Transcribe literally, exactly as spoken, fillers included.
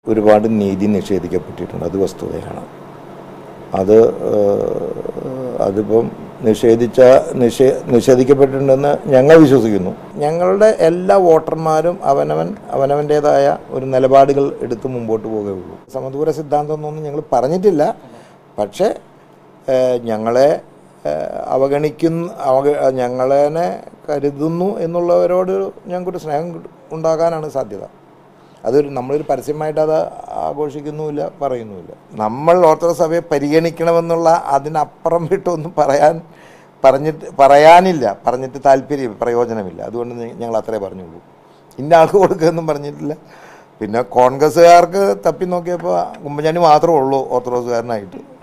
ഒരുപാട് നീതി നിഷേധിക്കപ്പെട്ടിട്ടുണ്ട്. അത് വസ്തുതയാണ്. അത് അതിപ്പം നിഷേധിച്ച നിഷേ നിഷേധിക്കപ്പെട്ടിട്ടുണ്ടെന്ന് ഞങ്ങൾ വിശ്വസിക്കുന്നു. ഞങ്ങളുടെ എല്ലാ വോട്ടർമാരും അവനവൻ അവനവൻ്റേതായ ഒരു നിലപാടുകൾ എടുത്ത് മുമ്പോട്ട് പോകുകയുള്ളൂ. സമദൂര സിദ്ധാന്തം എന്നൊന്നും ഞങ്ങൾ പറഞ്ഞിട്ടില്ല. പക്ഷേ ഞങ്ങളെ അവഗണിക്കുന്ന അവഗ ഞങ്ങളെ കരുതുന്നു എന്നുള്ളവരോട് ഞങ്ങൾക്കൊരു സ്നേഹം ഉണ്ടാകാനാണ് സാധ്യത. അതൊരു നമ്മളൊരു പരസ്യമായിട്ട് അത് ആഘോഷിക്കുന്നുമില്ല, പറയുന്നുമില്ല. നമ്മൾ ഓർത്തഡോക്സ് സഭയെ പരിഗണിക്കണമെന്നുള്ള അതിനപ്പുറം വിട്ടൊന്നും പറയാൻ പറഞ്ഞിട്ട് പറയാനില്ല, പറഞ്ഞിട്ട് താല്പര്യം പ്രയോജനമില്ല. അതുകൊണ്ട് ഞങ്ങൾ അത്രേ പറഞ്ഞുള്ളൂ. ഇന്ന ആൾക്ക് കൊടുക്കുകയെന്നും പറഞ്ഞിട്ടില്ല. പിന്നെ കോൺഗ്രസ്സുകാർക്ക് തപ്പി നോക്കിയപ്പോൾ ഉമ്മൻചാണ്ടി മാത്രമേ ഉള്ളൂ ഓർത്തഡോക്സുകാരനായിട്ട്.